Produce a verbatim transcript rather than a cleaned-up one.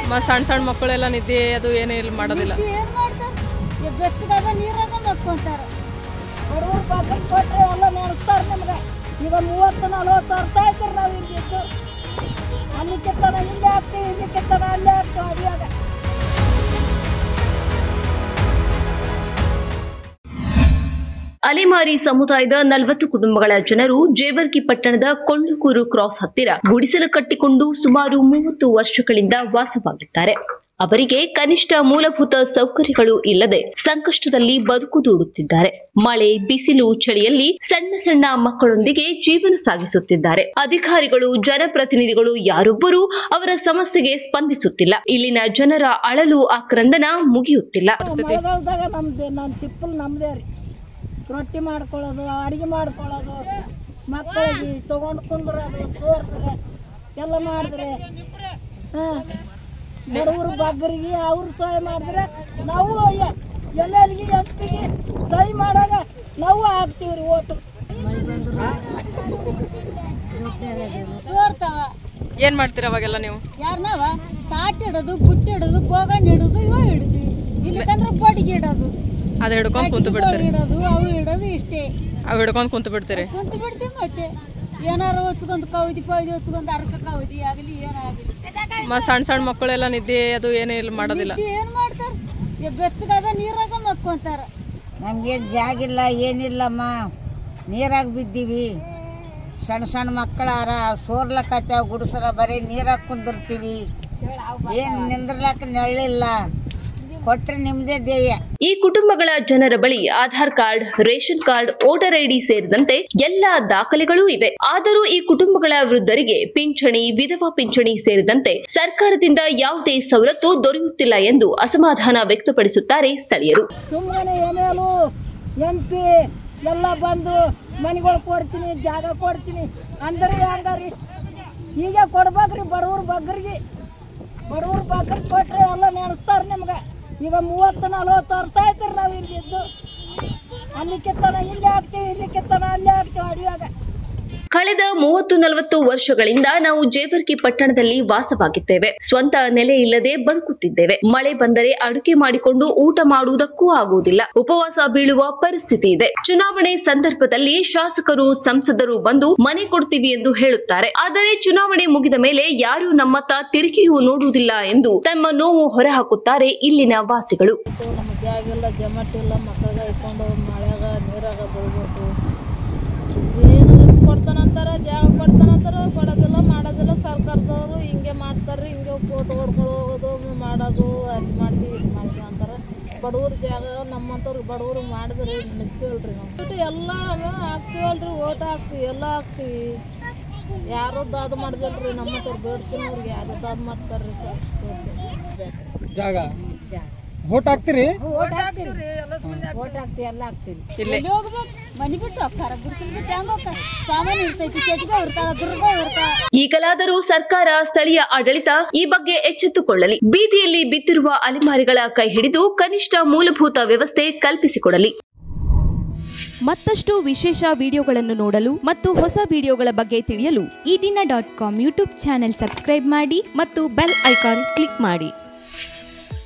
ಸಣ್ಣ ಸಣ್ಣ ಮಕ್ಕಳೆಲ್ಲ ನಿದ್ದೆ ಅದು ಏನೂ ಇಲ್ಲಿ ಮಾಡೋದಿಲ್ಲ. ಏನು ಮಾಡ್ತಾರೆ ಬೆಚ್ಚಗಾದ ನೀರಾಗ ಮಕ್ಕೊಂತಾರೆ. ಬಡವರು ಪಾತ್ರ ಕೊಟ್ಟರೆ ಎಲ್ಲ ನೆನೆಸ್ತಾರೆ ನಮ್ಗೆ. ಈಗ ಮೂವತ್ತು ನಲ್ವತ್ತು ವರ್ಷ ಆಯ್ತಾರೆ ನಾವು ಇಲ್ಲಿದ್ದು. ಅಲ್ಲಿಕ್ಕೆತ್ತನ ಇಲ್ಲೇ ಆಗ್ತೀವಿ, ಇಲ್ಲಿಕ್ಕೆತ್ತನ ಅಲ್ಲೇ ಆಗ್ತೀವಿ. ಅಡಿಯಾಗ ಅಲೆಮಾರಿ ಸಮುದಾಯದ ನಲವತ್ತು ಕುಟುಂಬಗಳ ಜನರು ಜೇವರ್ಗಿ ಪಟ್ಟಣದ ಕೊಳ್ಳಕೂರು ಕ್ರಾಸ್ ಹತ್ತಿರ ಗುಡಿಸಲು ಕಟ್ಟಿಕೊಂಡು ಸುಮಾರು ಮೂವತ್ತು ವರ್ಷಗಳಿಂದ ವಾಸವಾಗಿದ್ದಾರೆ. ಅವರಿಗೆ ಕನಿಷ್ಠ ಮೂಲಭೂತ ಸೌಕರ್ಯಗಳು ಇಲ್ಲದೆ ಸಂಕಷ್ಟದಲ್ಲಿ ಬದುಕು ದೂಡುತ್ತಿದ್ದಾರೆ. ಮಳೆ, ಬಿಸಿಲು, ಚಳಿಯಲ್ಲಿ ಸಣ್ಣ ಸಣ್ಣ ಮಕ್ಕಳೊಂದಿಗೆ ಜೀವನ ಸಾಗಿಸುತ್ತಿದ್ದಾರೆ. ಅಧಿಕಾರಿಗಳು, ಜನಪ್ರತಿನಿಧಿಗಳು ಯಾರೊಬ್ಬರೂ ಅವರ ಸಮಸ್ಯೆಗೆ ಸ್ಪಂದಿಸುತ್ತಿಲ್ಲ. ಇಲ್ಲಿನ ಜನರ ಅಳಲು ಆಕ್ರಂದನ ಮುಗಿಯುತ್ತಿಲ್ಲ. ರೊಟ್ಟಿ ಮಾಡ್ಕೊಳ್ಳೋದು, ಅಡುಗೆ ಮಾಡ್ಕೊಳ್ಳೋದು, ಮಕ್ಕಳಿಗೆ ತೊಗೊಂಡು ಕುಂದ್ರೋದು, ಸೋರ್ದ್ರೆ ಎಲ್ಲ ಮಾಡಿದ್ರೆ ಹಾಂ ಬಡವರು ಬಗ್ಗರಿಗೆ ಅವ್ರು ಸಹಾಯ ಮಾಡಿದ್ರೆ ನಾವು ಎಲ್ಲೆಲ್ಲಿಗೆ ಎಪ್ಪಿಗೆ ಸಹಿ ಮಾಡಾಗ ನಾವು ಹಾಕ್ತೀವಿ ರೀ ಓಟು. ಸೋರ್ತಾವ ಏನು ಮಾಡ್ತೀರ ಅವಾಗೆಲ್ಲ ನೀವು? ಯಾರು ನಾವ ತಾಟ್ ಇಡೋದು, ಬುಟ್ಟಿ ಇಡೋದು, ಬೋಗಣ್ಣು ಇಡೋದು, ಇವ ಹಿಡಿದ್ವಿ. ಇಲ್ಲಕಂದ್ರೆ ಬಡಿಗೆ ಇಡೋದು, ಅದು ಹಿಡ್ಕೊಂಡು ಕುಂತು ಬಿಡ್ತೀರಿ. ಇಡೋದು ಅವು ಇಡೋದು ಇಷ್ಟೇ. ಅವು ಹಿಡ್ಕೊಂಡು ಕುಂತು ಬಿಡ್ತೀರಿ. ಕುಂತು ಬಿಡ್ತೀವಿ. ಮತ್ತೆ ಏನಾರು ಹೊಚ್ಕೊಂಡು ಕೌದಿ ಕೌದಿ ಹೊಚ್ಕೊಂಡು ಅರ್ಕ ಕೌದಿ ಆಗಲಿ ಏನಾಗಲಿ. ಸಣ್ಣ ಸಣ್ಣ ಮಕ್ಕಳೆಲ್ಲ ನಿದ್ದೆ ಅದು ಏನೂ ಇಲ್ಲಿ ಮಾಡೋದಿಲ್ಲ. ಏನು ಮಾಡ್ತಾರೆ ಬೆಚ್ಚಗಾದ ನೀರಾಗ ಮಕ್ಕೊಂತಾರೆ. ನಮಗೇನು ಜಾಗಿಲ್ಲ, ಏನಿಲ್ಲಮ್ಮ, ನೀರಾಗ ಬಿದ್ದೀವಿ. ಸಣ್ಣ ಸಣ್ಣ ಮಕ್ಕಳಾರ ಸೋರ್ಲಕತ್ತಾವ, ಗುಡಿಸಲ ಬರೀ ನೀರಾಗ ಕುಂದಿರ್ತೀವಿ. ಏನು ನಿಂದ್ರಲಕ್ಕ ನೆರಳಿಲ್ಲ. ಕೊಟ್ರೆ ನಿಮ್ದೇ ಧ್ಯೇಯ. ಈ ಕುಟುಂಬಗಳ ಜನರ ಬಳಿ Aadhaar card, ration card, voter ID ಸೇರಿದಂತೆ ಎಲ್ಲಾ ದಾಖಲೆಗಳೂ ಇವೆ. ಆದರೂ ಈ ಕುಟುಂಬಗಳ ವೃದ್ಧರಿಗೆ ಪಿಂಚಣಿ, ವಿಧವಾ ಪಿಂಚಣಿ ಸೇರಿದಂತೆ ಸರ್ಕಾರದಿಂದ ಯಾವುದೇ ಸವಲತ್ತು ದೊರೆಯುತ್ತಿಲ್ಲ ಎಂದು ಅಸಮಾಧಾನ ವ್ಯಕ್ತಪಡಿಸುತ್ತಾರೆ ಸ್ಥಳೀಯರು. ಸುಮ್ಮನೆ ಏನೇನು ಎಂಪಿ ಎಲ್ಲ ಬಂದು ಮನೆಗಳು ಕೊಡ್ತೀನಿ, ಜಾಗ ಕೊಡ್ತೀನಿ ಅಂದ್ರೆ ಹಂಗಾರಿ ಈಗ ಕೊಡ್ಬೇಕ್ರಿ. ಬಡವ್ರ ಬಗ್ಗರಿಗೆ ಬಡವ್ರ ಬಗ್ಗರಿಗೆ ಕೊಟ್ರೆ ಎಲ್ಲ ನೆನೆಸ್ತಾರೆ ನಿಮ್ಗೆ. ಈಗ ಮೂವತ್ತು ನಲ್ವತ್ತು ವರ್ಷ ಆಯ್ತಾರೆ ನಾವು ಇಲ್ಲಿದ್ದು. ಅಲ್ಲಿಕ್ಕೆತ್ತನ ಇಲ್ಲೇ ಆಗ್ತೀವಿ, ಇಲ್ಲಿಕ್ಕೆತ್ತನ ಅಲ್ಲೇ ಆಗ್ತೀವಿ. ಅಡಿಯಾಗ ಕಳೆದ ಮೂವತ್ತು ನಲವತ್ತು ವರ್ಷಗಳಿಂದ ನಾವು ಜೇವರ್ಗಿ ಪಟ್ಟಣದಲ್ಲಿ ವಾಸವಾಗಿದ್ದೇವೆ. ಸ್ವಂತ ನೆಲೆ ಇಲ್ಲದೆ ಬದುಕುತ್ತಿದ್ದೇವೆ. ಮಳೆ ಬಂದರೆ ಅಡುಗೆ ಮಾಡಿಕೊಂಡು ಊಟ ಮಾಡುವುದಕ್ಕೂ ಆಗುವುದಿಲ್ಲ. ಉಪವಾಸ ಬೀಳುವ ಪರಿಸ್ಥಿತಿ ಇದೆ. ಚುನಾವಣೆ ಸಂದರ್ಭದಲ್ಲಿ ಶಾಸಕರು, ಸಂಸದರು ಬಂದು ಮನೆ ಕೊಡ್ತೀವಿ ಎಂದು ಹೇಳುತ್ತಾರೆ. ಆದರೆ ಚುನಾವಣೆ ಮುಗಿದ ಮೇಲೆ ಯಾರೂ ನಮ್ಮತ್ತ ತಿರುಗಿಯೂ ನೋಡುವುದಿಲ್ಲ ಎಂದು ತಮ್ಮ ನೋವು ಹೊರಹಾಕುತ್ತಾರೆ ಇಲ್ಲಿನ ವಾಸಿಗಳು. ನಮ್ಮ ಜಾಗಿಲ್ಲ, ಜಮಟ್ಟಿಲ್ಲ, ಮಕ್ಕಳಿಗೆ ಇಸ್ಕೊಂಡು ಮಳೆಯಾಗ ನೀರಾಗ ಬೆಳಬೇಕು. ಏನು ಕೊಡ್ತಾನಂತಾರೆ, ಜಾಗ ಕೊಡ್ತಾನಂತಾರೆ, ಕೊಡೋದಿಲ್ಲ, ಮಾಡೋದಿಲ್ಲ. ಸರ್ಕಾರದವರು ಹಿಂಗೆ ಮಾಡ್ತಾರೆ, ಹಿಂಗೆ ಫೋಟೋ ಹೊಡ್ಕೊಂಡು ಹೋಗೋದು, ಮಾಡೋದು, ಅಲ್ಲಿ ಮಾಡ್ತೀವಿ, ಇದು ಮಾಡ್ತೀವಿ ಅಂತಾರೆ. ಬಡವ್ರ ಜಾಗ ನಮ್ಮಂಥವ್ರು ಬಡವ್ರು ಮಾಡಿದ್ರೆ ನಿಲ್ಲಿಸ್ತೀವಲ್ರಿ ನಾವು. ಎಲ್ಲ ಹಾಕ್ತೀವಲ್ರಿ, ಓಟ್ ಹಾಕ್ತೀವಿ, ಎಲ್ಲ ಹಾಕ್ತೀವಿ. ಯಾರು ದಾದು ಮಾಡಿದಲ್ರಿ ನಮ್ಮಂಥವ್ರು ಬೇಡ್ತೀನಿ. ಅವ್ರಿಗೆ ಯಾರು ದಾದು ಮಾಡ್ತಾರ್ರಿ ಸರ್. ಜಾಗ ಓಟ್ ಹಾಕ್ತಿರಿ? ಓಟ್ ಹಾಕ್ತೀವಿ, ಓಟ್ ಹಾಕ್ತೀವಿ, ಎಲ್ಲ ಹಾಕ್ತೀವಿ. ಇಲ್ಲಿ ಹೋಗ್ಬೇಕು, ಮನೆ ಬಿಟ್ಟು ಹೋಗ್ತಾರ, ಗುಡಿಸಲು ಬಿಟ್ಟು ಹೆಂಗ್ ಹೋಗ್ತಾರ? ಸಾಮಾನು ಇರ್ತೈತಿ, ಸೆಟ್ಗೆ ಇರ್ತಾರ, ದುರ್ಗ ಇರ್ತಾರ. ಈಗಲಾದರೂ ಸರ್ಕಾರ, ಸ್ಥಳೀಯ ಆಡಳಿತ ಈ ಬಗ್ಗೆ ಎಚ್ಚೆತ್ತುಕೊಳ್ಳಲಿ. ಬೀದಿಯಲ್ಲಿ ಬಿದ್ದಿರುವ ಅಲೆಮಾರಿಗಳ ಕೈ ಹಿಡಿದು ಕನಿಷ್ಠ ಮೂಲಭೂತ ವ್ಯವಸ್ಥೆ ಕಲ್ಪಿಸಿಕೊಡಲಿ. ಮತ್ತಷ್ಟು ವಿಶೇಷ ವಿಡಿಯೋಗಳನ್ನು ನೋಡಲು ಮತ್ತು ಹೊಸ ವಿಡಿಯೋಗಳ ಬಗ್ಗೆ ತಿಳಿಯಲು ಈ ದಿನ dot com YouTube channel subscribe ಮಾಡಿ ಮತ್ತು ಬೆಲ್ ಐಕಾನ್ ಕ್ಲಿಕ್ ಮಾಡಿ.